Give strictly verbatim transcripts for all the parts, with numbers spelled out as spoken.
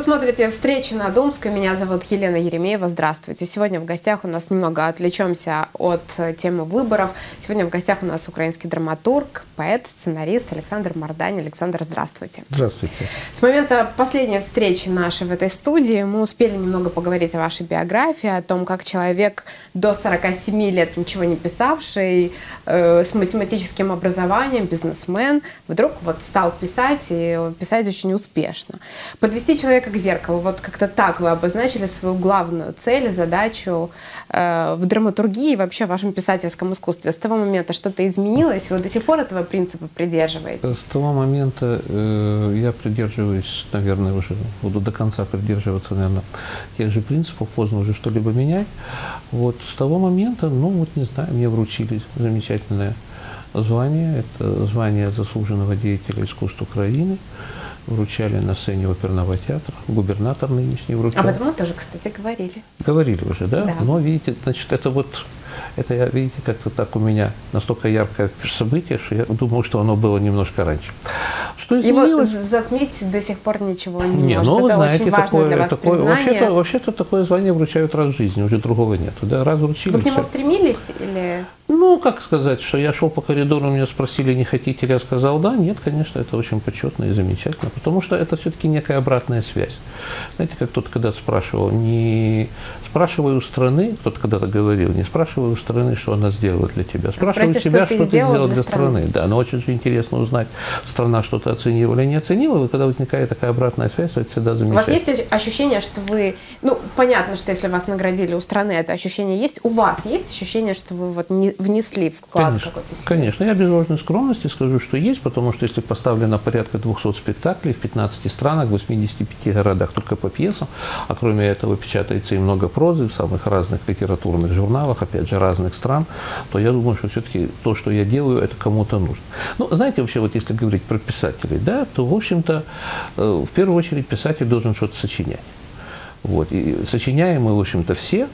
смотрите «Встречи на Думской». Меня зовут Елена Еремеева. Здравствуйте. Сегодня в гостях у нас немного отвлечемся от темы выборов. Сегодня в гостях у нас украинский драматург, поэт, сценарист Александр Мардань. Александр, здравствуйте. Здравствуйте. С момента последней встречи нашей в этой студии мы успели немного поговорить о вашей биографии, о том, как человек до сорока семи лет ничего не писавший, э, с математическим образованием, бизнесмен, вдруг вот стал писать и писать очень успешно. Подвести человека к зеркалу. Вот как-то так вы обозначили свою главную цель, задачу э, в драматургии и вообще в вашем писательском искусстве. С того момента что-то изменилось? Вы до сих пор этого принципа придерживаетесь? С того момента э, я придерживаюсь, наверное, уже буду до конца придерживаться, наверное, тех же принципов. Поздно уже что-либо менять. Вот с того момента, ну вот не знаю, мне вручили замечательное звание. Это звание заслуженного деятеля искусств Украины. Вручали на сцене оперного театра, губернатор нынешний вручал. Об этом мы тоже, кстати, говорили. Говорили уже, да? Да. Но, видите, значит, это вот, это, я, видите, как-то так у меня настолько яркое событие, что я думал, что оно было немножко раньше. Что его затмить до сих пор ничего не, не может. Ну, это знаете, очень важно такое, для вас такое, признание. Вообще-то, вообще-то такое звание вручают раз в жизни, уже другого нету. Да? Раз вручили. Вы к нему все. стремились или... Ну, как сказать, что я шел по коридору, меня спросили, не хотите ли, я сказал, да, нет, конечно, это очень почетно и замечательно, потому что это все-таки некая обратная связь. Знаете, как тот когда спрашивал, не спрашивай у страны, кто-то когда-то говорил, не спрашивай у страны, что она сделала для тебя, спрашивай у себя, что ты сделал для страны. Да, но очень же интересно узнать, страна что-то оценила или не оценила, и когда возникает такая обратная связь, это всегда замечательно. У вас есть ощущение, что вы, ну, понятно, что если вас наградили у страны, это ощущение есть, у вас есть ощущение, что вы вот не внесли вклад какой-то себе? Конечно, я без ложной скромности скажу, что есть, потому что если поставлено порядка двухсот спектаклей в пятнадцати странах, в восьмидесяти пяти городах только по пьесам, а кроме этого печатается и много прозы в самых разных литературных журналах, опять же, разных стран, то я думаю, что все-таки то, что я делаю, это кому-то нужно. Ну, знаете, вообще, вот если говорить про писателей, да, то, в общем-то, в первую очередь писатель должен что-то сочинять. Вот. И сочиняем мы, в общем-то, все.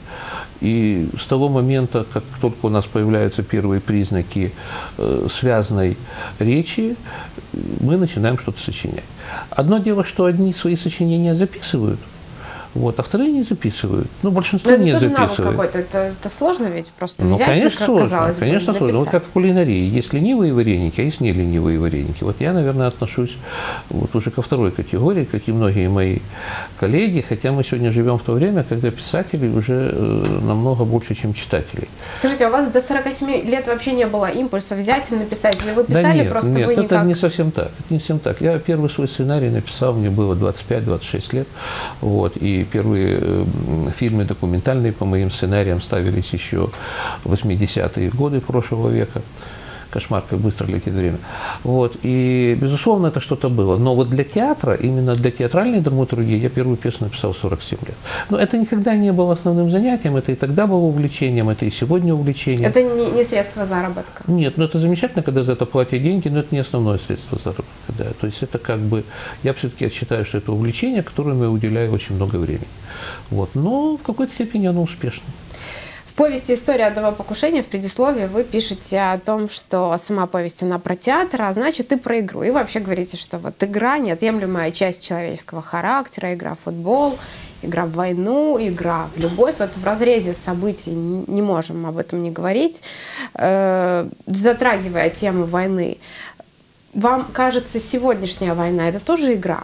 И с того момента, как только у нас появляются первые признаки э, связанной речи, мы начинаем что-то сочинять. Одно дело, что одни свои сочинения записывают, вот, а вторые не записывают. Ну, большинство не записывают. Это тоже навык какой-то. Это, это сложно ведь просто ну, взять, конечно, как сложно, казалось бы, конечно, написать. сложно. Вот как в кулинарии. Есть ленивые вареники, а есть не ленивые вареники. Вот я, наверное, отношусь вот уже ко второй категории, как и многие мои коллеги, хотя мы сегодня живем в то время, когда писателей уже э, намного больше, чем читателей. Скажите, а у вас до сорока семи лет вообще не было импульса взять и написать? Или вы писали, да нет, просто нет, вы это никак... не совсем так. Это не совсем так. Я первый свой сценарий написал, мне было двадцать пять — двадцать шесть лет. Вот, и первые фильмы документальные по моим сценариям ставились еще в восьмидесятые годы прошлого века. Кошмар, как быстро летит время. Вот. И, безусловно, это что-то было. Но вот для театра, именно для театральной драматургии, я первую пьесу написал в сорок семь лет. Но это никогда не было основным занятием, это и тогда было увлечением, это и сегодня увлечение. Это не, не средство заработка? Нет, ну это замечательно, когда за это платят деньги, но это не основное средство заработка. Да. То есть это как бы, я все-таки считаю, что это увлечение, которому я уделяю очень много времени. Вот. Но в какой-то степени оно успешно. В повести «История одного покушения» в предисловии вы пишете о том, что сама повесть, она про театр, а значит и про игру. И вообще говорите, что вот игра – неотъемлемая часть человеческого характера, игра в футбол, игра в войну, игра в любовь. Вот в разрезе событий не можем об этом не говорить, э, затрагивая тему войны. Вам кажется, сегодняшняя война – это тоже игра?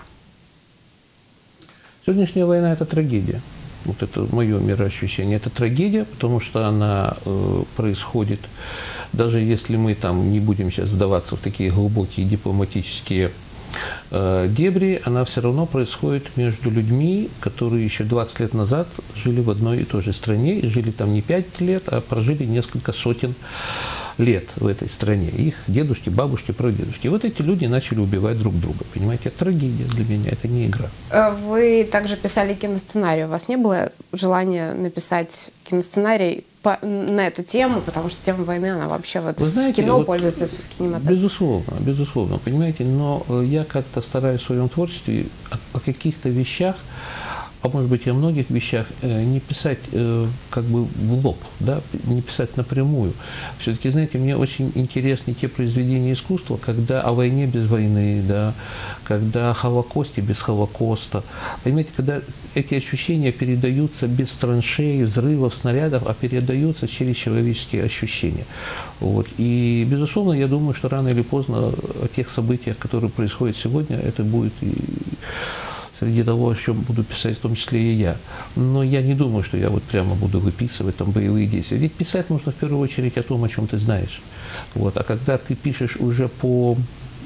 Сегодняшняя война – это трагедия. Вот это мое мироощущение. Это трагедия, потому что она э, происходит, даже если мы там не будем сейчас вдаваться в такие глубокие дипломатические э, дебри, она все равно происходит между людьми, которые еще двадцать лет назад жили в одной и той же стране, и жили там не пять лет, а прожили несколько сотен лет в этой стране. Их дедушки, бабушки, прадедушки. И вот эти люди начали убивать друг друга. Понимаете, это трагедия для меня, это не игра. Вы также писали киносценарий. У вас не было желания написать киносценарий по, на эту тему, потому что тема войны, она вообще вот Вы знаете, в кино вот пользуется, в кинематографе? Безусловно, безусловно, понимаете, но я как-то стараюсь в своем творчестве о, о каких-то вещах а может быть и о многих вещах, не писать как бы в лоб, да, не писать напрямую. Все-таки, знаете, мне очень интересны те произведения искусства, когда о войне без войны, да, когда о Холокосте без Холокоста. Понимаете, когда эти ощущения передаются без траншей, взрывов, снарядов, а передаются через человеческие ощущения. Вот. И, безусловно, я думаю, что рано или поздно о тех событиях, которые происходят сегодня, это будет и среди того, о чем буду писать, в том числе и я. Но я не думаю, что я вот прямо буду выписывать там боевые действия. Ведь писать нужно в первую очередь о том, о чем ты знаешь. Вот. А когда ты пишешь уже по...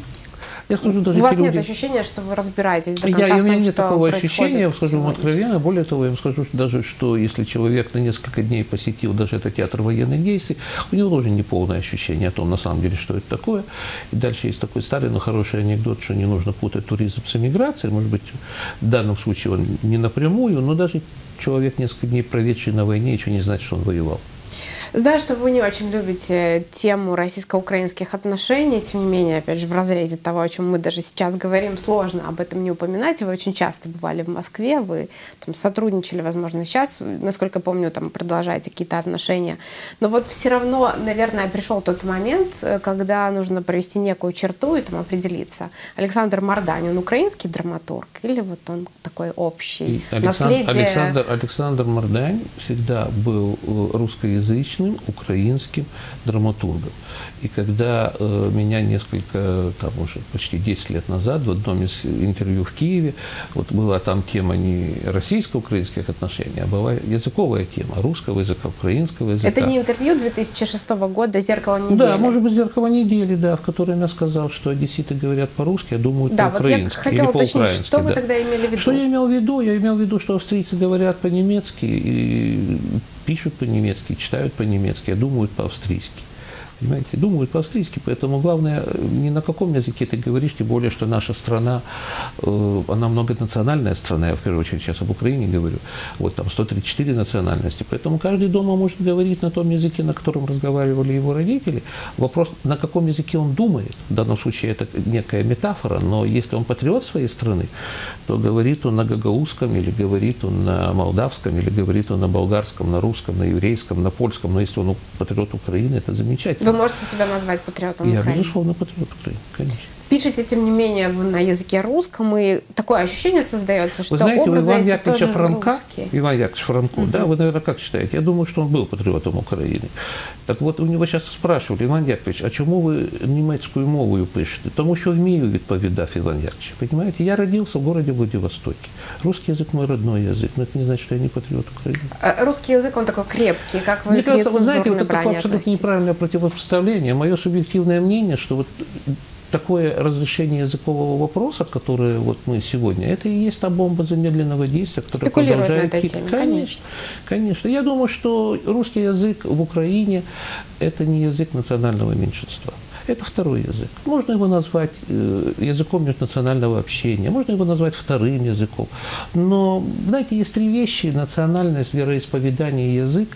Я скажу, даже У вас люди... нет ощущения, что вы разбираетесь до конца я, в том, у меня нет что такого ощущения, я скажу вам сегодня. откровенно. Более того, я вам скажу что даже, что если человек на несколько дней посетил даже это театр военных действий, у него тоже неполное ощущение о том, на самом деле, что это такое. И дальше есть такой старый, но хороший анекдот, что не нужно путать туризм с эмиграцией. Может быть, в данном случае он не напрямую, но даже человек, несколько дней проведший на войне, еще не знает, что он воевал. Знаю, что вы не очень любите тему российско-украинских отношений, тем не менее, опять же, в разрезе того, о чем мы даже сейчас говорим, сложно об этом не упоминать. Вы очень часто бывали в Москве, вы там сотрудничали, возможно, сейчас, насколько помню, там продолжаете какие-то отношения. Но вот все равно, наверное, пришел тот момент, когда нужно провести некую черту и там определиться. Александр Мардань, он украинский драматург или вот он такой общий? Александр, Наследие... Александр, Александр Мардань всегда был русскоязычным, украинским драматургом. И когда э, меня несколько, там уже почти десять лет назад в одном из интервью в Киеве, вот была там тема не российско-украинских отношений, а была языковая тема русского языка, украинского языка. Это не интервью две тысячи шестого года «Зеркало недели»? Да, может быть, «Зеркало недели», да, в котором я сказал, что одесситы говорят по-русски, а думают да, по-украински. Вот я хотела уточнить, что да. вы тогда имели в виду? Что я имел в виду? Я имел в виду, что австрийцы говорят по-немецки и пишут по-немецки, читают по-немецки, а думают по-австрийски. Понимаете, думают по-австрийски, поэтому главное, не на каком языке ты говоришь, тем более, что наша страна, э, она многонациональная страна, я в первую очередь сейчас об Украине говорю, вот там сто тридцать четыре национальности, поэтому каждый дома может говорить на том языке, на котором разговаривали его родители. Вопрос, на каком языке он думает, в данном случае это некая метафора, но если он патриот своей страны, то говорит он на гагаузском, или говорит он на молдавском, или говорит он на болгарском, на русском, на еврейском, на польском, но если он патриот Украины, это замечательно. Вы можете себя назвать патриотом Я, Украины? Я, безусловно, патриот Украины, конечно. Пишете, тем не менее, на языке русском, и такое ощущение создается, что вы знаете, образы Иван эти Яковлевича тоже Франка, русские. Иван Яковлевич Франко, uh-huh. да, вы, наверное, как считаете? Я думаю, что он был патриотом Украины. Так вот, у него часто спрашивали: Иван Яковлевич, а чему вы немецкую мову пишете? Тому, що вмію, відповідав Иван Яковлевич. Понимаете, я родился в городе Владивостоке. Русский язык мой родной язык, но это не значит, что я не патриот Украины. А русский язык, он такой крепкий, как вы Мне к кажется, вы знаете, нецензурной вот это брани абсолютно относитесь? неправильное противопоставление. Мое субъективное мнение, что вот такое разрешение языкового вопроса, которое вот мы сегодня, это и есть та бомба замедленного действия, которая Спекулирует продолжает... на этой теме, конечно, конечно. Конечно. Я думаю, что русский язык в Украине – это не язык национального меньшинства. Это второй язык. Можно его назвать языком межнационального общения, можно его назвать вторым языком. Но, знаете, есть три вещи: национальность, вероисповедание и язык,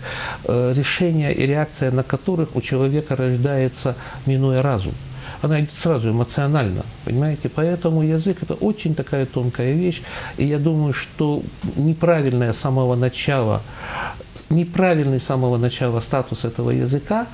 решение и реакция на которых у человека рождается, минуя разум. Она идет сразу эмоционально, понимаете? Поэтому язык – это очень такая тонкая вещь. И я думаю, что неправильное с самого начала, неправильный с самого начала статус этого языка,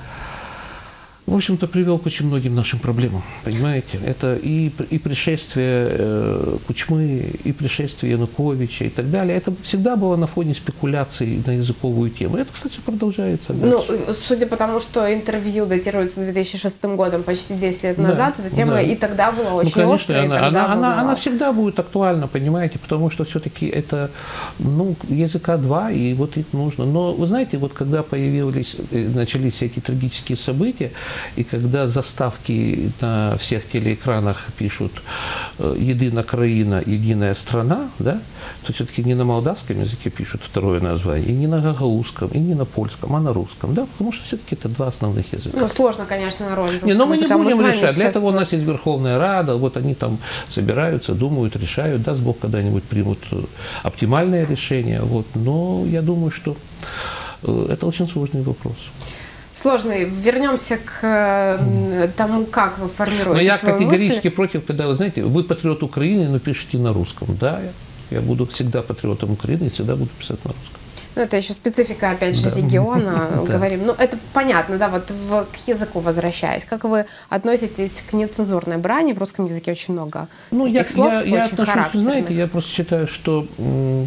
в общем-то, привел к очень многим нашим проблемам, понимаете? Это и, и пришествие э, Кучмы, и пришествие Януковича и так далее. Это всегда было на фоне спекуляций на языковую тему. Это, кстати, продолжается дальше. Ну, судя по тому, что интервью датируется две тысячи шестым годом, почти десять лет назад, да, эта тема да. и тогда была очень ну, конечно, острой, она, и тогда она, она, она всегда будет актуальна, понимаете? Потому что все-таки это, ну, языка два, и вот их нужно. Но, вы знаете, вот когда появились, начались эти трагические события, и когда заставки на всех телеэкранах пишут «Едина краина, единая страна», да, то все-таки не на молдавском языке пишут второе название, и не на гагаузском, и не на польском, а на русском, да, потому что все-таки это два основных языка. Ну, сложно, конечно, роль русского не, но мы языка. не будем мы решать. Для сейчас... этого у нас есть Верховная Рада, вот они там собираются, думают, решают, даст Бог, когда-нибудь примут оптимальное решение, вот, но я думаю, что это очень сложный вопрос. Сложный. Вернемся к тому, как вы формируете но я свою категорически мысль. против, когда, вы знаете, вы патриот Украины, но пишете на русском. Да, Я буду всегда патриотом Украины и всегда буду писать на русском. Ну, это еще специфика, опять же, да. региона, да. говорим. Ну, это понятно, да, вот в, к языку возвращаясь. Как вы относитесь к нецензурной брани? В русском языке очень много ну, таких я, слов, я, очень я отношусь, характерных. знаете, я просто считаю, что э,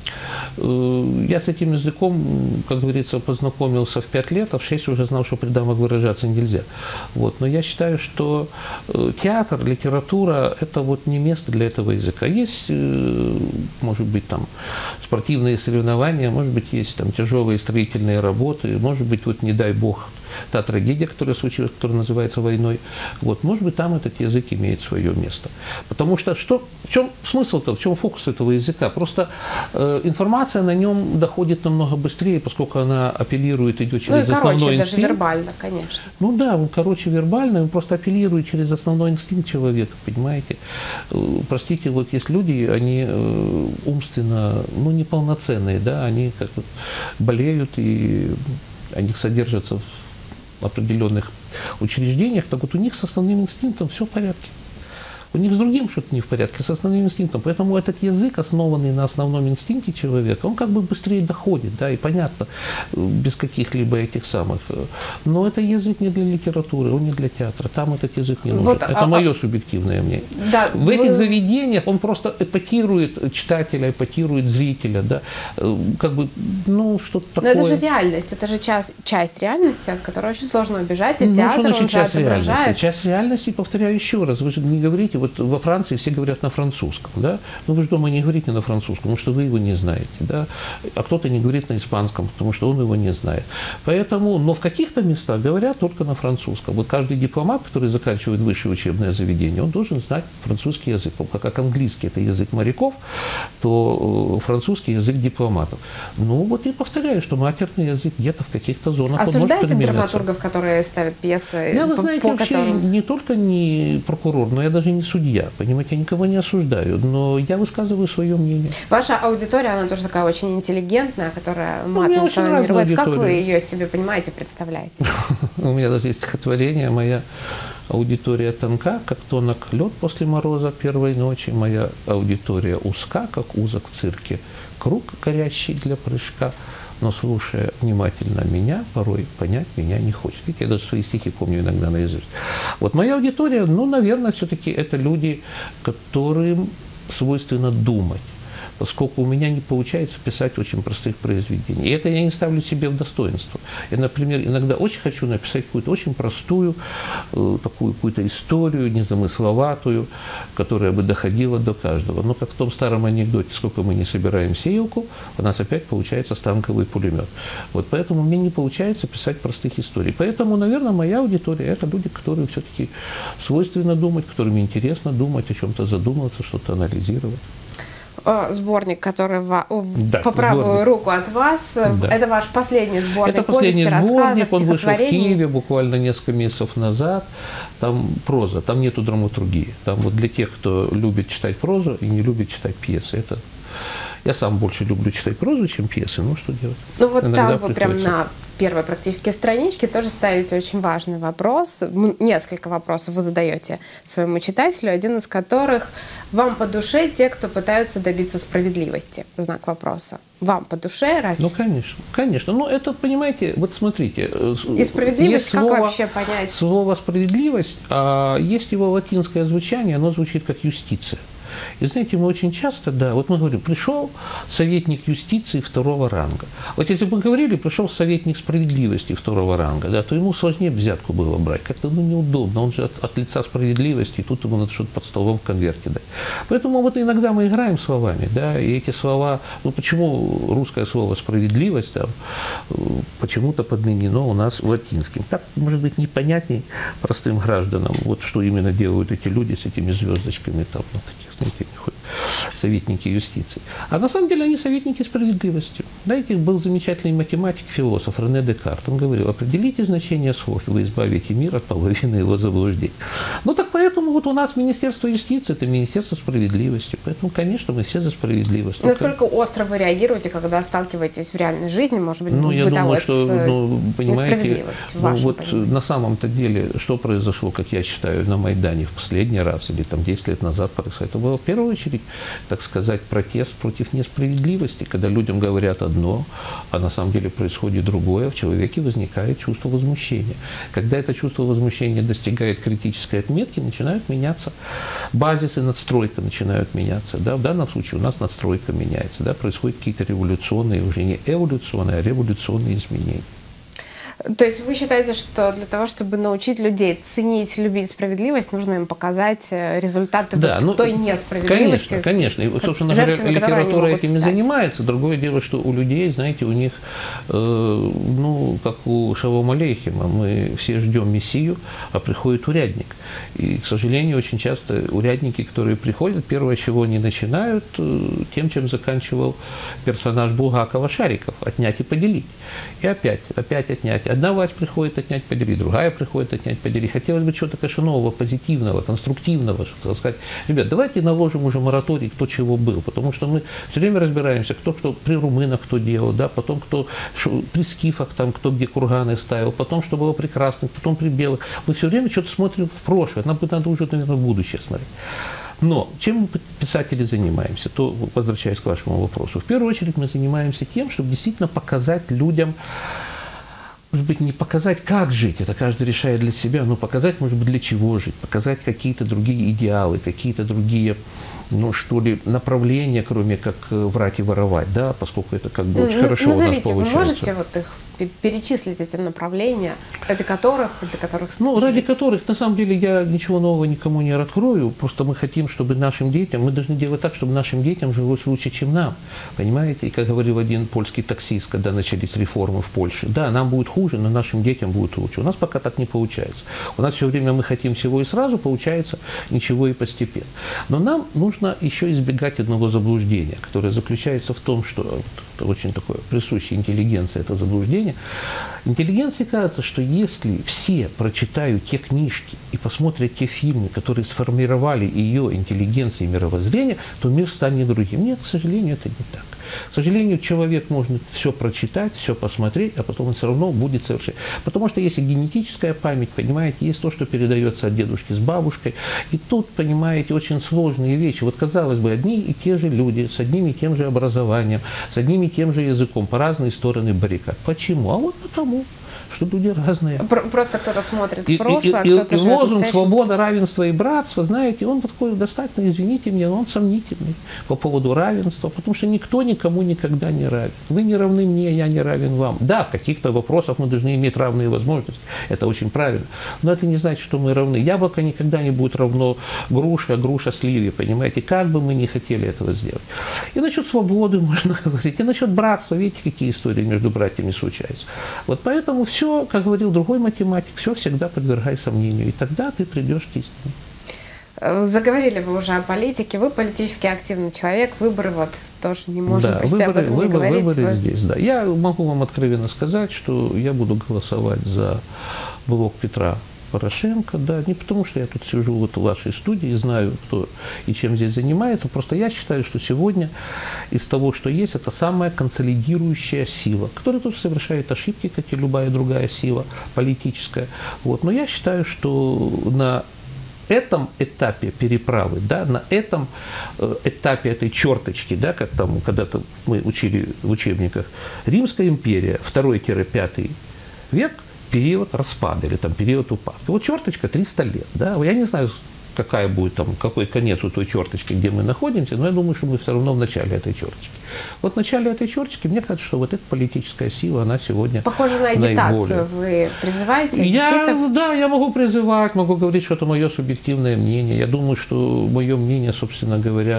я с этим языком, как говорится, познакомился в пять лет, а в шесть уже знал, что придамок выражаться нельзя. Вот. Но я считаю, что э, театр, литература – это вот не место для этого языка. Есть, э, может быть, там спортивные соревнования, может быть, есть там тяжелые строительные работы, может быть, вот не дай бог, та трагедия, которая случилась, которая называется войной, вот, может быть, там этот язык имеет свое место. Потому что, что в чем смысл-то, в чем фокус этого языка? Просто э, информация на нем доходит намного быстрее, поскольку она апеллирует, идет через ну, и короче, основной даже инстинкт. вербально, конечно. Ну да, он, короче, вербально, он просто апеллирует через основной инстинкт человека, понимаете? Э, простите, вот есть люди, они э, умственно, ну, неполноценные, да, они как бы болеют, и они содержатся в определенных учреждениях, так вот у них с основным инстинктом все в порядке. У них с другим что-то не в порядке, с основным инстинктом. Поэтому этот язык, основанный на основном инстинкте человека, он как бы быстрее доходит, да, и понятно, без каких-либо этих самых. Но это язык не для литературы, он не для театра. Там этот язык не нужен. Вот, это а, мое а, субъективное мнение. Да, в вы... этих заведениях он просто эпатирует читателя, эпатирует зрителя, да, как бы, ну, что-то такое. Но это же реальность, это же часть, часть реальности, от которой очень сложно убежать, и ну, театр, он же отображает. Реальности? Часть реальности, повторяю еще раз, вы же не говорите, вот во Франции все говорят на французском, да? Но вы же дома не говорите на французском, потому что вы его не знаете, да? А кто-то не говорит на испанском, потому что он его не знает. Поэтому, но в каких-то местах говорят только на французском. Вот каждый дипломат, который заканчивает высшее учебное заведение, он должен знать французский язык. Как английский – это язык моряков, то французский – язык дипломатов. Ну, вот я повторяю, что матерный язык где-то в каких-то зонах осуждаете драматургов, которые ставят пьесы, я, вы по, знаете, по вообще которым... не только не прокурор, но я даже не судья, понимаете, я никого не осуждаю, но я высказываю свое мнение. Ваша аудитория, она тоже такая очень интеллигентная, которая матным словами не ругается. Как вы ее себе понимаете, представляете? У меня даже есть стихотворение, моя аудитория тонка, как тонок лед после мороза первой ночи, моя аудитория узка, как узок в цирке, круг горящий для прыжка, но, слушая внимательно меня, порой понять меня не хочет. Видите, я даже свои стихи помню иногда наизусть. Вот моя аудитория, ну, наверное, все-таки это люди, которым свойственно думать, поскольку у меня не получается писать очень простых произведений. И это я не ставлю себе в достоинство. Я, например, иногда очень хочу написать какую-то очень простую, э, такую какую-то историю, незамысловатую, которая бы доходила до каждого. Но как в том старом анекдоте, сколько мы не собираем сеялку, у нас опять получается станковый пулемет. Вот поэтому мне не получается писать простых историй. Поэтому, наверное, моя аудитория – это люди, которые все-таки свойственно думать, которым интересно думать, о чем-то задумываться, что-то анализировать. Сборник, который в, да, по правую сборник. руку от вас. Да. Это ваш последний сборник это последний повести, сборник, рассказов, он вышел в стихотворений. Киеве буквально несколько месяцев назад. Там проза, там нету драматургии. Там вот для тех, кто любит читать прозу и не любит читать пьесы. Это... Я сам больше люблю читать прозу, чем пьесы, ну что делать? Ну вот иногда там вы прям на первой практически страничке тоже ставите очень важный вопрос. Несколько вопросов вы задаете своему читателю, один из которых: вам по душе те, кто пытаются добиться справедливости? Знак вопроса. Вам по душе? Раз... Ну, конечно, конечно. Ну, это, понимаете, вот смотрите. И справедливость, как слово, вообще понять? Слово «справедливость», а есть его латинское звучание, оно звучит как «юстиция». И знаете, мы очень часто, да, вот мы говорим, пришел советник юстиции второго ранга. Вот если бы мы говорили, пришел советник справедливости второго ранга, да, то ему сложнее взятку было брать. Как-то ну, неудобно, он же от, от лица справедливости, и тут ему надо что-то под столом в конверте дать. Поэтому вот иногда мы играем словами, да, и эти слова, ну почему русское слово «справедливость» там, почему-то подменено у нас латинским. Так, может быть, непонятней простым гражданам, вот что именно делают эти люди с этими звездочками там, вот таких, знаете, советники юстиции. А на самом деле они советники справедливости. Знаете, был замечательный математик, философ Рене Декарт. Он говорил: определите значение слов, и вы избавите мир от половины его заблуждений. Ну так поэтому вот у нас Министерство юстиции – это Министерство справедливости. Поэтому, конечно, мы все за справедливость. Насколько Только... остро вы реагируете, когда сталкиваетесь в реальной жизни, может быть, ну, в я бытовой, думаю, что, с ну, понимаете, ну, вот понимании? На самом-то деле, что произошло, как я считаю, на Майдане в последний раз, или там десять лет назад произошло, это было в первую очередь, это так сказать, протест против несправедливости, когда людям говорят одно, а на самом деле происходит другое, в человеке возникает чувство возмущения. Когда это чувство возмущения достигает критической отметки, начинают меняться базисы, надстройка начинают меняться. Да? В данном случае у нас надстройка меняется, да? Происходят какие-то революционные, уже не эволюционные, а революционные изменения. То есть вы считаете, что для того, чтобы научить людей ценить, любить справедливость, нужно им показать результаты да, вот ну, той несправедливости? Конечно, конечно. И, собственно говоря, литература этим и занимается. Другое дело, что у людей, знаете, у них, э, ну, как у Шалом Алейхема, мы все ждем мессию, а приходит урядник. И, к сожалению, очень часто урядники, которые приходят, первое, чего они начинают, тем, чем заканчивал персонаж Булгакова Шариков – отнять и поделить. И опять, опять отнять. Одна власть приходит отнять, поделить, другая приходит отнять, поделить. Хотелось бы чего-то, конечно, нового, позитивного, конструктивного, чтобы сказать, ребят, давайте наложим уже мораторий, кто чего был, потому что мы все время разбираемся, кто что при румынах кто делал, да, потом кто шо, при скифах, там, кто где курганы ставил, потом что было прекрасно, потом при белых. Мы все время что-то смотрим в прошлое, нам надо уже, наверное, в будущее смотреть. Но чем мы, писатели, занимаемся, то, возвращаясь к вашему вопросу, в первую очередь мы занимаемся тем, чтобы действительно показать людям, может быть, не показать, как жить, это каждый решает для себя, но показать, может быть, для чего жить, показать какие-то другие идеалы, какие-то другие, ну, что ли, направления, кроме как врать и воровать, да, поскольку это как бы очень ну, хорошо назовите, у нас получается. Вы можете вот их перечислить, эти направления, ради которых, для которых Ну, ради жить? которых, на самом деле, я ничего нового никому не открою, просто мы хотим, чтобы нашим детям, мы должны делать так, чтобы нашим детям жилось лучше, чем нам, понимаете? И как говорил один польский таксист, когда начались реформы в Польше, да, нам будет хуже, но нашим детям будет лучше. У нас пока так не получается. У нас все время мы хотим всего и сразу, получается ничего и постепенно. Но нам нужно еще избегать одного заблуждения, которое заключается в том, что это очень такое присущее интеллигенции, это заблуждение. Интеллигенции кажется, что если все прочитают те книжки и посмотрят те фильмы, которые сформировали ее интеллигенцию и мировоззрение, то мир станет другим. Нет, к сожалению, это не так. К сожалению, человек может все прочитать, все посмотреть, а потом он все равно будет совершенно. Потому что есть и генетическая память, понимаете, есть то, что передается от дедушки с бабушкой. И тут, понимаете, очень сложные вещи. Вот, казалось бы, одни и те же люди, с одним и тем же образованием, с одним и тем же языком, по разные стороны баррикад. Почему? А вот потому. Что люди разные. Просто кто-то смотрит и, в прошлое, и, а кто-то и, живет лозунг настоящим. «Свобода, равенство и братство», знаете, он такой достаточно, извините меня, он сомнительный по поводу равенства, потому что никто никому никогда не равен. Вы не равны мне, я не равен вам. Да, в каких-то вопросах мы должны иметь равные возможности, это очень правильно, но это не значит, что мы равны. Яблоко никогда не будет равно груше, а груша сливе, понимаете, как бы мы ни хотели этого сделать. И насчет свободы можно говорить, и насчет братства, видите, какие истории между братьями случаются. Вот поэтому все, как говорил другой математик, все всегда подвергай сомнению, и тогда ты придешь к истине. Заговорили вы уже о политике, вы политически активный человек, выборы вот тоже не можем да, почти выборы, об этом выборы, не говорить. Выборы вы... здесь, да. Я могу вам откровенно сказать, что я буду голосовать за блок Петра Порошенко, да, не потому что я тут сижу вот в вашей студии и знаю, кто и чем здесь занимается, просто я считаю, что сегодня из того, что есть, это самая консолидирующая сила, которая тоже совершает ошибки, как и любая другая сила политическая. Вот. Но я считаю, что на этом этапе переправы, да, на этом этапе этой черточки, да, как там когда-то мы учили в учебниках, Римская империя, второй-пятый век, период распада или там период упадка. Вот черточка триста лет. Да? Я не знаю, какая будет там, какой конец у той черточки, где мы находимся, но я думаю, что мы все равно в начале этой черточки. Вот в начале этой черточки, мне кажется, что вот эта политическая сила, она сегодня похоже на агитацию. Вы призываете одесситов? Я, да, я могу призывать, могу говорить, что это мое субъективное мнение. Я думаю, что мое мнение, собственно говоря,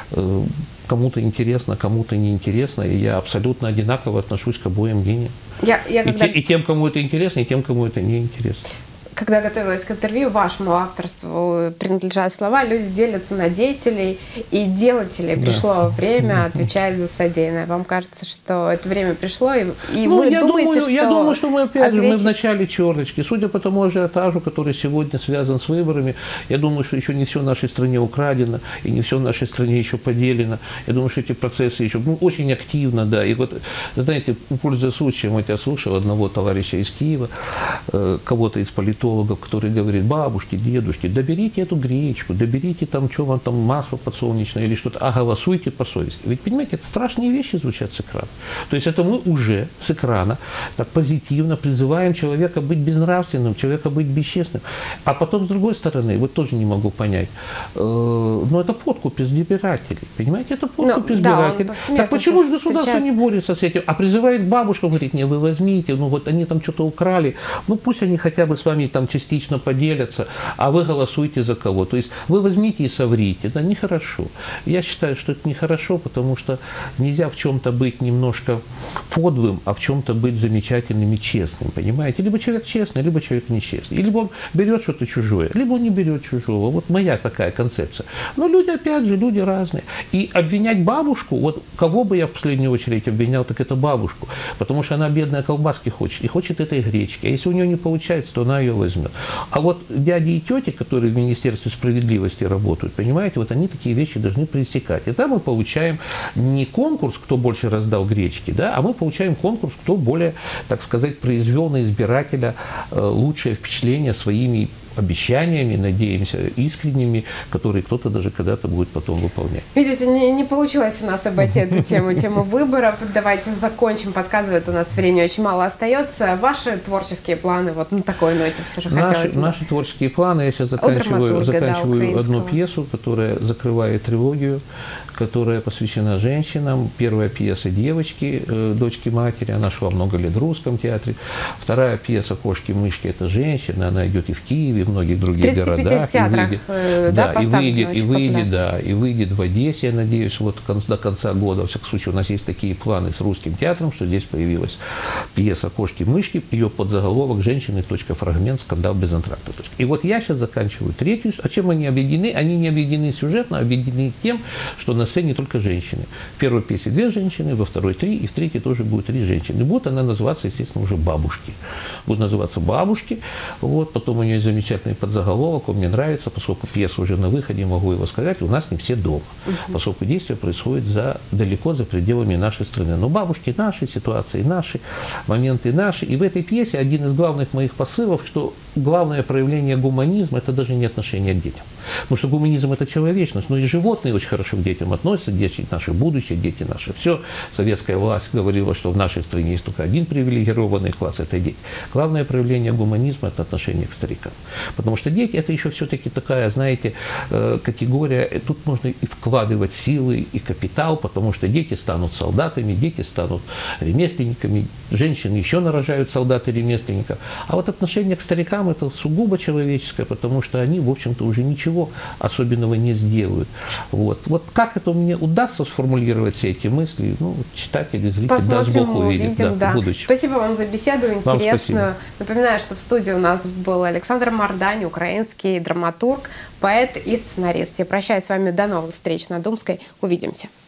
кому-то интересно, кому-то неинтересно, и я абсолютно одинаково отношусь к обоим мнениям. Я, я когда... и, те, и тем, кому это интересно, и тем, кому это неинтересно. Когда готовилась к интервью, вашему авторству принадлежат слова «люди делятся на деятелей и делателей». Да. Пришло время отвечать за содеянное. Вам кажется, что это время пришло, и, и ну, вы я думаете, думаю, что... Я думаю, что мы опять ответить... же, мы в начале черточки. Судя по тому ажиотажу, который сегодня связан с выборами, я думаю, что еще не все в нашей стране украдено, и не все в нашей стране еще поделено. Я думаю, что эти процессы еще ну, очень активно, да. И вот, знаете, пользуясь случаем, я слушал одного товарища из Киева, кого-то из политологов, диетологов, который говорит: бабушки, дедушки, доберите эту гречку, доберите там, что вам там, масло подсолнечное или что-то, а голосуйте по совести. Ведь, понимаете, это страшные вещи звучат с экрана. То есть это мы уже с экрана так позитивно призываем человека быть безнравственным, человека быть бесчестным. А потом, с другой стороны, вот тоже не могу понять, э, но это подкуп избирателей, понимаете, это подкуп избирателей. Да, так почему же государство не борется с этим, а призывает бабушку, говорит: не, вы возьмите, ну вот они там что-то украли, ну пусть они хотя бы с вами там частично поделятся, а вы голосуйте за кого. То есть вы возьмите и соврите, это нехорошо. Я считаю, что это нехорошо, потому что нельзя в чем-то быть немножко подлым, а в чем-то быть замечательным и честным, понимаете? Либо человек честный, либо человек нечестный. Либо он берет что-то чужое, либо он не берет чужого. Вот моя такая концепция. Но люди, опять же, люди разные. И обвинять бабушку, вот кого бы я в последнюю очередь обвинял, так это бабушку. Потому что она, бедная, колбаски хочет. И хочет этой гречки. А если у нее не получается, то она ее возьмет. А вот дяди и тети, которые в Министерстве справедливости работают, понимаете, вот они такие вещи должны пресекать. И там мы получаем не конкурс, кто больше раздал гречки, да, а мы получаем конкурс, кто более, так сказать, произвел на избирателя э, лучшее впечатление своими обещаниями, надеемся, искренними, которые кто-то даже когда-то будет потом выполнять. Видите, не, не получилось у нас обойти эту тему, тему выборов. Давайте закончим. Подсказывает, у нас времени очень мало остается. Ваши творческие планы, вот на такой ноте все же наши, хотелось бы. Наши творческие планы, я сейчас заканчиваю, заканчиваю да, одну пьесу, которая закрывает трилогию, которая посвящена женщинам. Первая пьеса «Девочки», э, дочки матери, она шла много лет в русском театре. Вторая пьеса «Кошки-мышки» – это женщина, она идет и в Киеве, и в многих других городах. театрах, и выйдет, э, да, да, и выйдет, и выйдет, да, и выйдет в Одессе, я надеюсь, вот до конца года. Во всяком случае, у нас есть такие планы с русским театром, что здесь появилась пьеса «Кошки-мышки», ее подзаголовок «Женщины. Фрагмент. Скандал без антракта». И вот я сейчас заканчиваю третью. А чем они объединены? Они не объединены сюжетно, а объединены тем, что на сцене только женщины. В первой пьесе две женщины, во второй три, и в третьей тоже будет три женщины. И будет она называться, естественно, уже «Бабушки». Будет называться «Бабушки». Вот, потом у нее есть замечательный подзаголовок, он мне нравится, поскольку пьеса уже на выходе, могу его сказать, у нас не все дома. Uh-huh. Поскольку действие происходит за, далеко за пределами нашей страны. Но бабушки наши, ситуации наши, моменты наши. И в этой пьесе один из главных моих посылов, что главное проявление гуманизма – это даже не отношение к детям. Потому что гуманизм – это человечность, но и животные очень хорошо к детям относятся, дети наше будущее, дети наше все. Советская власть говорила, что в нашей стране есть только один привилегированный класс – это дети. Главное проявление гуманизма – это отношение к старикам. Потому что дети – это еще все-таки такая, знаете, категория, тут можно и вкладывать силы, и капитал, потому что дети станут солдатами, дети станут ремесленниками, женщины еще нарожают солдат и ремесленников. А вот отношение к старикам – это сугубо человеческое, потому что они, в общем-то, уже ничего особенного не сделают. Вот. Вот как это мне удастся сформулировать все эти мысли, ну, читатели, зрители, даст Бог увидят. Увидим, да, да. Спасибо вам за беседу интересную. Напоминаю, что в студии у нас был Александр Мардань, украинский драматург, поэт и сценарист. Я прощаюсь с вами до новых встреч на Думской. Увидимся.